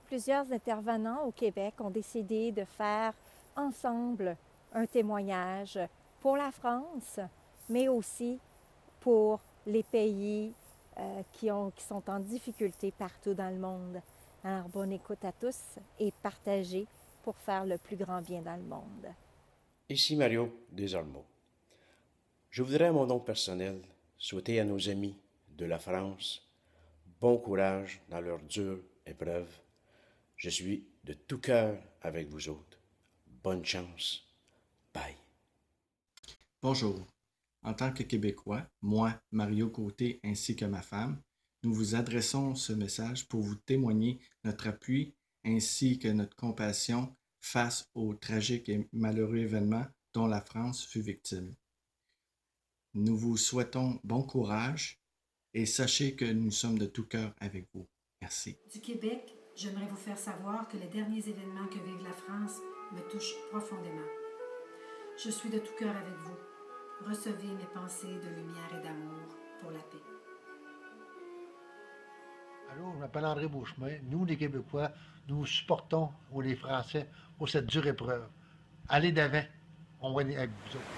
plusieurs intervenants au Québec ont décidé de faire ensemble un témoignage pour la France, mais aussi pour les pays qui sont en difficulté partout dans le monde. Alors, bonne écoute à tous et partagez pour faire le plus grand bien dans le monde. Ici Mario Desormeaux. Je voudrais à mon nom personnel souhaiter à nos amis de la France bon courage dans leurs dures épreuves. Je suis de tout cœur avec vous autres. Bonne chance. Bye. Bonjour. En tant que Québécois, moi, Mario Côté, ainsi que ma femme, nous vous adressons ce message pour vous témoigner notre appui ainsi que notre compassion face au tragique et malheureux événement dont la France fut victime. Nous vous souhaitons bon courage et sachez que nous sommes de tout cœur avec vous. Merci. Du Québec, j'aimerais vous faire savoir que les derniers événements que vive la France me touchent profondément. Je suis de tout cœur avec vous. Recevez mes pensées de lumière et d'amour pour la paix. Allô, je m'appelle André Beauchemin. Nous, les Québécois, nous supportons les Français pour cette dure épreuve. Allez d'avant, on va aller avec vous autres.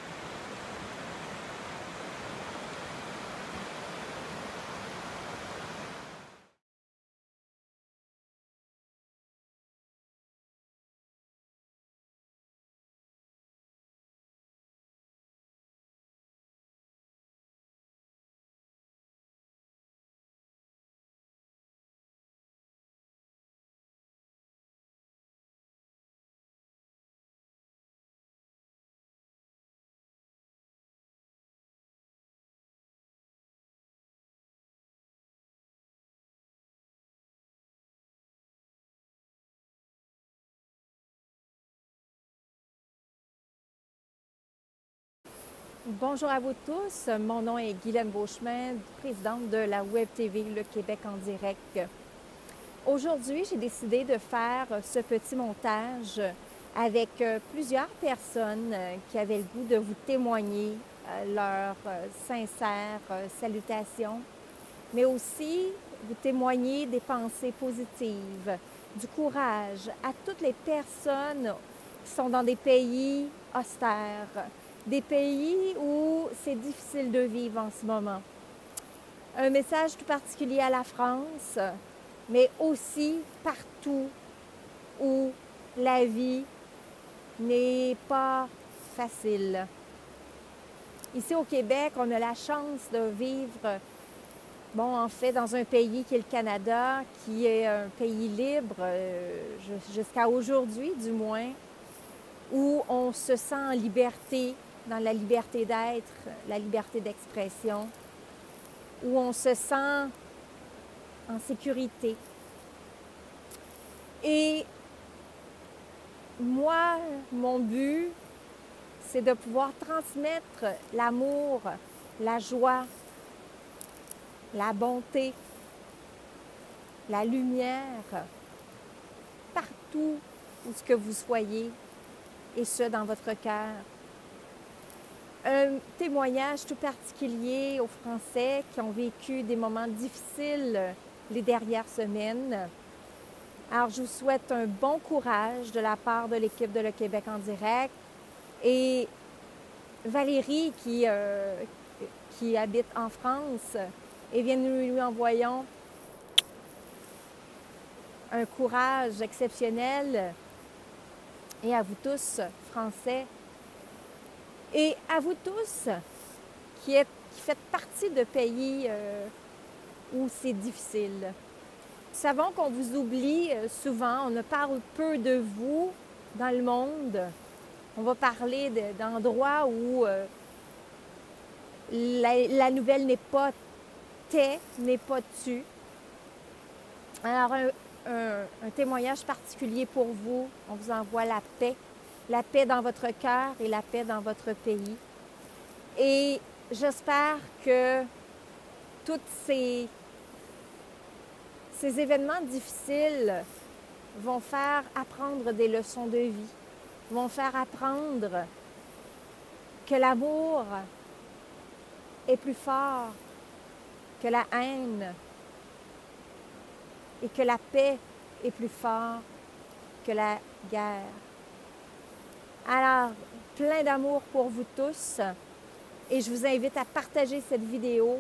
Bonjour à vous tous, mon nom est Guylaine Beauchemin, présidente de la Web TV Le Québec en direct. Aujourd'hui, j'ai décidé de faire ce petit montage avec plusieurs personnes qui avaient le goût de vous témoigner leurs sincères salutations, mais aussi vous témoigner des pensées positives, du courage à toutes les personnes qui sont dans des pays austères, des pays où c'est difficile de vivre en ce moment. Un message tout particulier à la France, mais aussi partout où la vie n'est pas facile. Ici au Québec, on a la chance de vivre, en fait, dans un pays qui est le Canada, qui est un pays libre, jusqu'à aujourd'hui du moins, où on se sent en liberté, dans la liberté d'être, la liberté d'expression, où on se sent en sécurité. Et moi, mon but, c'est de pouvoir transmettre l'amour, la joie, la bonté, la lumière, partout où ce que vous soyez, et ce, dans votre cœur. Un témoignage tout particulier aux Français qui ont vécu des moments difficiles les dernières semaines. Alors, je vous souhaite un bon courage de la part de l'équipe de Le Québec en direct. Et Valérie, qui habite en France, eh bien, nous lui envoyons un courage exceptionnel. Et à vous tous, Français, et à vous tous qui faites partie de pays où c'est difficile. Nous savons qu'on vous oublie souvent, on ne parle peu de vous dans le monde. On va parler d'endroits où la nouvelle n'est pas n'est pas tu. Alors, un témoignage particulier pour vous. On vous envoie la paix dans votre cœur et la paix dans votre pays. Et j'espère que tous ces événements difficiles vont faire apprendre des leçons de vie, vont faire apprendre que l'amour est plus fort que la haine et que la paix est plus fort que la guerre. Alors, plein d'amour pour vous tous et je vous invite à partager cette vidéo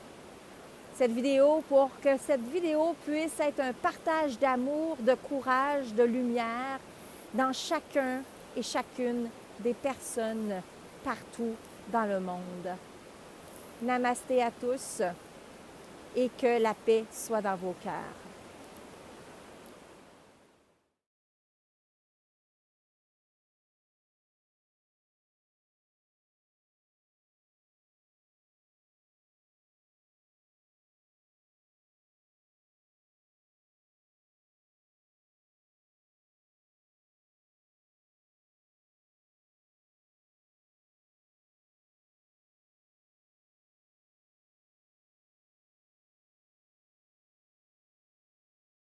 pour que cette vidéo puisse être un partage d'amour, de courage, de lumière dans chacun et chacune des personnes partout dans le monde. Namasté à tous et que la paix soit dans vos cœurs.